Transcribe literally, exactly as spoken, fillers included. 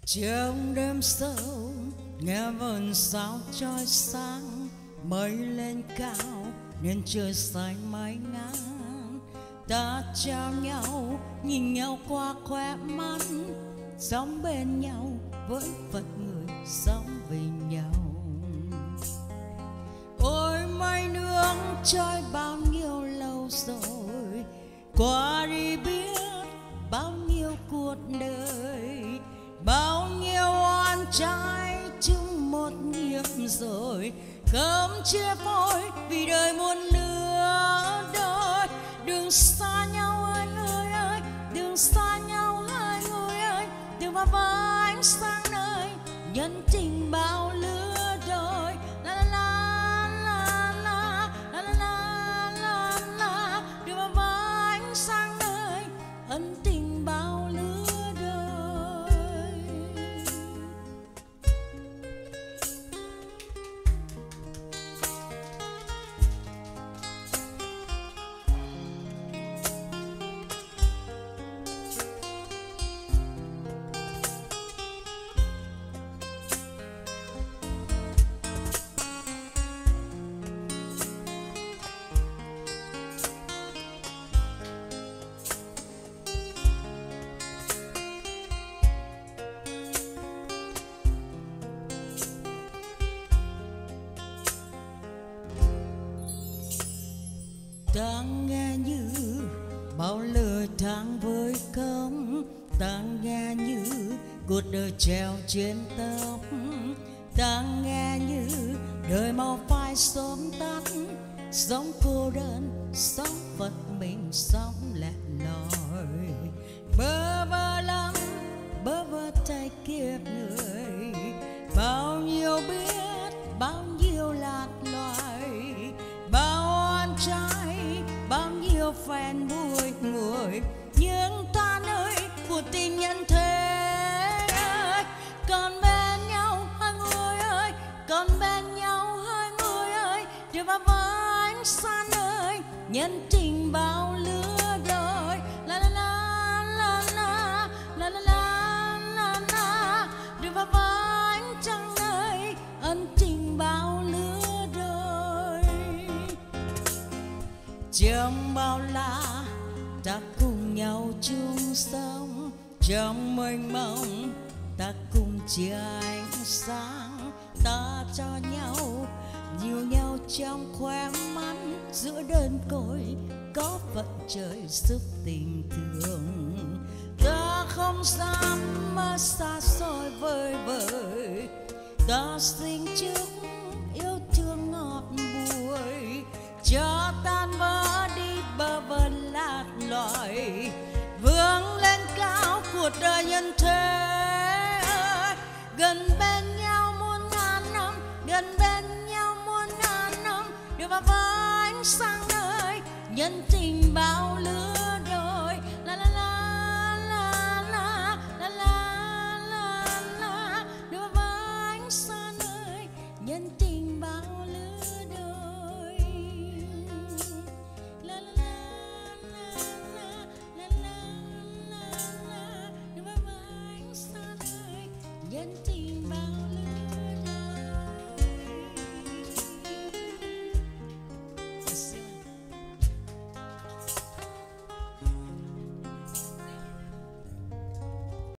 Trong đêm sâu nghe vần sao trói sáng, mây lên cao nên trời xanh mây ngàn. Ta trao nhau nhìn nhau qua khóe mắt, sống bên nhau với phận người sống vì nhau. Ôi mây nương trôi bao nhiêu lâu rồi, qua đi biết bao nhiêu cuộc đời, bao nhiêu oan trái chung một nhịp rồi, không chia phôi vì đời muôn lứa đôi. Đừng xa nhau anh ơi ơi, đừng xa nhau hai người ơi, đừng vào vai ánh sáng nơi nhân tình bao lứa đôi. La la la la la la la la la, đừng vào vai ánh sáng nơi ân tình bao lứa đôi. Ta nghe như bao lời tháng với cấm, ta nghe như cuộc đời treo trên tóc, ta nghe như đời mau phai sớm tắt, sống cô đơn sống vật mình sống lẻ loi. Bơ vơ lắm bơ vơ tay kiếp người, bao nhiêu biết bao nhiêu lạc loài, bao oan trái bao nhiêu phen bùi ngùi. Nhưng ta ơi của tình nhân thế ơi, còn bên nhau hai người ơi, còn bên nhau hai người ơi, để vào vai ánh sáng ơi nhân tình bao lứa đôi. La la la la la la la la la la, để vào vai ánh trăng ơi ân tình bao lứa đôi. Trong bao la ta cùng nhau chung sống, trong mênh mông ta cùng chia ánh sáng. Ta cho nhau nhiều nhau trong khóe mắt, giữa đơn côi có phận trời giúp tình thương. Ta không dám mơ xa xôi vời vời, ta sinh trước yêu thương ngọt bùi, cho tan vỡ đi bơ vơ lạc loài, vươn lên cao cuộc đời nhân thế. Gần bên nhau muôn ngàn năm, gần bên nhau muôn ngàn năm, đưa vào vai ánh sáng nơi nhân tình bao lứa.